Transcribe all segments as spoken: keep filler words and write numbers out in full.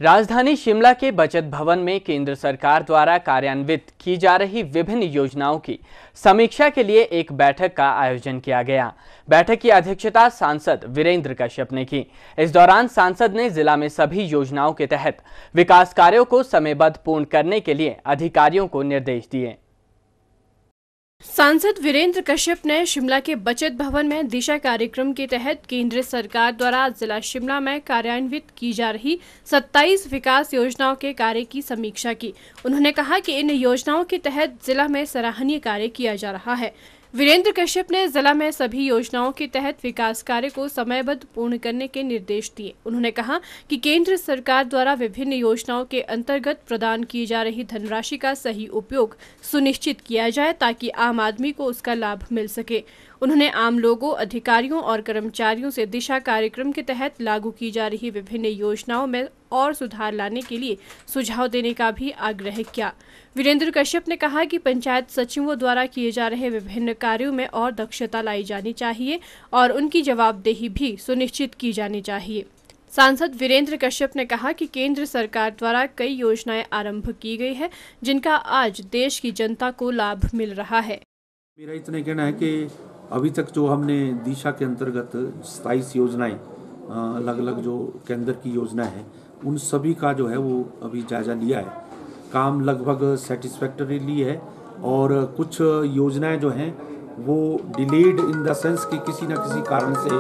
राजधानी शिमला के बचत भवन में केंद्र सरकार द्वारा कार्यान्वित की जा रही विभिन्न योजनाओं की समीक्षा के लिए एक बैठक का आयोजन किया गया। बैठक की अध्यक्षता सांसद वीरेंद्र कश्यप ने की। इस दौरान सांसद ने जिला में सभी योजनाओं के तहत विकास कार्यों को समयबद्ध पूर्ण करने के लिए अधिकारियों को निर्देश दिए। सांसद वीरेंद्र कश्यप ने शिमला के बचत भवन में दिशा कार्यक्रम के तहत केंद्र सरकार द्वारा जिला शिमला में कार्यान्वित की जा रही सत्ताईस विकास योजनाओं के कार्य की समीक्षा की। उन्होंने कहा कि इन योजनाओं के तहत जिला में सराहनीय कार्य किया जा रहा है। वीरेंद्र कश्यप ने जिला में सभी योजनाओं के तहत विकास कार्य को समयबद्ध पूर्ण करने के निर्देश दिए। उन्होंने कहा कि केंद्र सरकार द्वारा विभिन्न योजनाओं के अंतर्गत प्रदान की जा रही धनराशि का सही उपयोग सुनिश्चित किया जाए ताकि आम आदमी को उसका लाभ मिल सके। उन्होंने आम लोगों, अधिकारियों और कर्मचारियों से दिशा कार्यक्रम के तहत लागू की जा रही विभिन्न योजनाओं में और सुधार लाने के लिए सुझाव देने का भी आग्रह किया। वीरेंद्र कश्यप ने कहा कि पंचायत सचिवों द्वारा किए जा रहे विभिन्न कार्यों में और दक्षता लाई जानी चाहिए और उनकी जवाबदेही भी सुनिश्चित की जानी चाहिए। सांसद वीरेंद्र कश्यप ने कहा कि केंद्र सरकार द्वारा कई योजनाएं आरंभ की गई है जिनका आज देश की जनता को लाभ मिल रहा है। मेरा इतना कहना है कि अभी तक जो हमने दिशा के अंतर्गत सत्ताईस योजनाएं अलग अलग जो केंद्र की योजना है उन सभी का जो है वो अभी जायज़ा लिया है। काम लगभग सेटिस्फैक्टरीली है और कुछ योजनाएं जो हैं वो डिलेड इन द सेंस कि किसी न किसी कारण से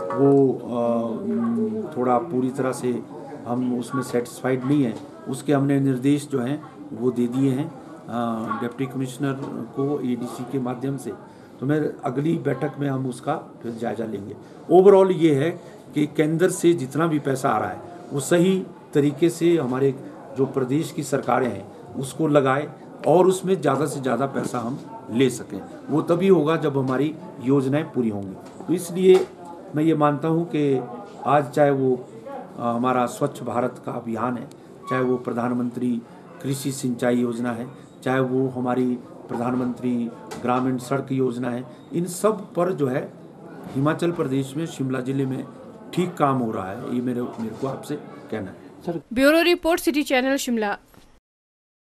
वो थोड़ा पूरी तरह से हम उसमें सेटिस्फाइड नहीं है। उसके हमने निर्देश जो हैं वो दे दिए हैं डिप्टी कमिश्नर को एडीसी के माध्यम से। तो मैं अगली बैठक में हम उसका फिर जायज़ा लेंगे। ओवरऑल ये है कि केंद्र से जितना भी पैसा आ रहा है वो सही तरीके से हमारे जो प्रदेश की सरकारें हैं उसको लगाए और उसमें ज़्यादा से ज़्यादा पैसा हम ले सकें। वो तभी होगा जब हमारी योजनाएं पूरी होंगी। तो इसलिए मैं ये मानता हूँ कि आज चाहे वो हमारा स्वच्छ भारत का अभियान है, चाहे वो प्रधानमंत्री कृषि सिंचाई योजना है, चाहे वो हमारी प्रधानमंत्री ग्रामीण सड़क योजना है, इन सब पर जो है हिमाचल प्रदेश में शिमला जिले में ठीक काम हो रहा है। ये मेरे मेरे को आपसे कहना है। Bureau report, city channel Shimla.